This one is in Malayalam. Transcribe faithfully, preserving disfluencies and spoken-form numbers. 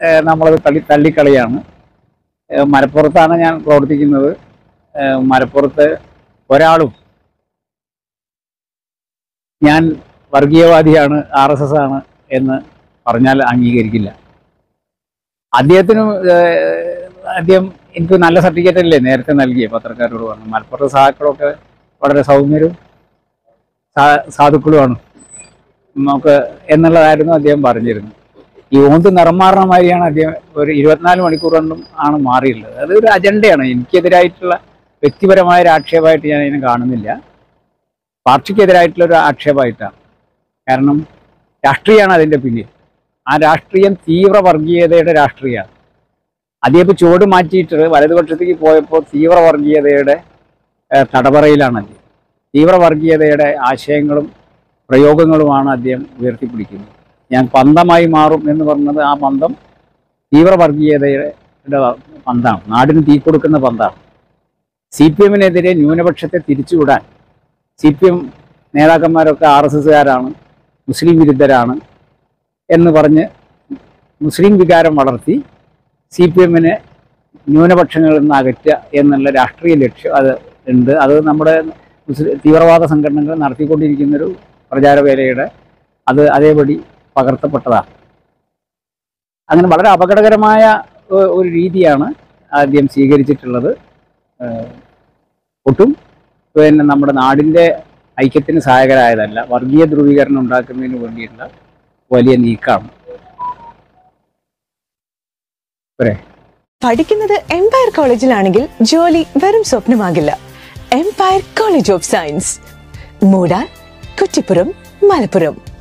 നമ്മളത് തള്ളി തള്ളിക്കളിയാണ്. മലപ്പുറത്താണ് ഞാൻ പ്രവർത്തിക്കുന്നത്. മലപ്പുറത്ത് ഒരാളും ഞാൻ വർഗീയവാദിയാണ്, ആർ എസ് എസ് ആണ് എന്ന് പറഞ്ഞാൽ അംഗീകരിക്കില്ല. അദ്ദേഹത്തിനും അദ്ദേഹം എനിക്ക് നല്ല സർട്ടിഫിക്കറ്റ് അല്ലേ നേരത്തെ നൽകിയ പത്രക്കാരോട് പറഞ്ഞു. മലപ്പുറത്തെ സഹാക്കളൊക്കെ വളരെ സൗമ്യരും സാധുക്കളുമാണ് നമുക്ക് എന്നുള്ളതായിരുന്നു അദ്ദേഹം പറഞ്ഞിരുന്നത്. ഈ ഓന്ത് നിറം മാറുന്ന മാതിരിയാണ് അദ്ദേഹം ഒരു ഇരുപത്തിനാല് മണിക്കൂർ കൊണ്ടും ആണ് മാറിയുള്ളത്. അതൊരു അജണ്ടയാണ്. എനിക്കെതിരായിട്ടുള്ള വ്യക്തിപരമായ ഒരു ആക്ഷേപമായിട്ട് ഞാൻ അതിനെ കാണുന്നില്ല, പാർട്ടിക്കെതിരായിട്ടുള്ളൊരു ആക്ഷേപമായിട്ടാണ്. കാരണം രാഷ്ട്രീയമാണ് അതിൻ്റെ പിന്നിൽ. ആ രാഷ്ട്രീയം തീവ്ര വർഗീയതയുടെ രാഷ്ട്രീയമാണ്. അദ്ദേഹം ചുവട് മാറ്റിയിട്ട് വലതുപക്ഷത്തേക്ക് പോയപ്പോൾ തീവ്ര വർഗീയതയുടെ തടവറയിലാണ് അദ്ദേഹം. തീവ്ര വർഗീയതയുടെ ആശയങ്ങളും പ്രയോഗങ്ങളുമാണ് അദ്ദേഹം ഉയർത്തിപ്പിടിക്കുന്നത്. ഞാൻ പന്തമായി മാറും എന്ന് പറഞ്ഞത് ആ പന്തം തീവ്ര വർഗീയതയുടെ പന്താണ്, നാടിന് തീ കൊടുക്കുന്ന പന്താണ്. സി പി എമ്മിനെതിരെ ന്യൂനപക്ഷത്തെ തിരിച്ചുവിടാൻ സി പി എം നേതാക്കന്മാരൊക്കെ ആർ എസ് എസ്സുകാരാണ്, മുസ്ലിം വിരുദ്ധരാണ് എന്ന് പറഞ്ഞ് മുസ്ലിം വികാരം വളർത്തി സി പി എമ്മിനെ ന്യൂനപക്ഷങ്ങളിൽ നിന്ന് അകറ്റുക എന്നുള്ള രാഷ്ട്രീയ ലക്ഷ്യം അത് ഉണ്ട്. അത് നമ്മുടെ മുസ്ലിം തീവ്രവാദ സംഘടനകൾ നടത്തിക്കൊണ്ടിരിക്കുന്നൊരു പ്രചാരവേലയുടെ അത് അതേപടി പകർത്തപ്പെട്ടതാണ്. അങ്ങനെ വളരെ അപകടകരമായ ഒരു രീതിയാണ് ആദ്യം സ്വീകരിച്ചിട്ടുള്ളത്. ഒട്ടും പിന്നെ നമ്മുടെ നാടിൻ്റെ ഐക്യത്തിന് സഹായകരായതല്ല, വർഗീയ ധ്രുവീകരണം ഉണ്ടാക്കുന്നതിന് വേണ്ടിയിട്ടുള്ള വലിയ നീക്കമാണ്. പഠിക്കുന്നത് എംപയർ കോളേജിലാണെങ്കിൽ ജോലി വെറും സ്വപ്നമാകില്ല. Empire college of science, Moodar, Kuttippuram, Malappuram.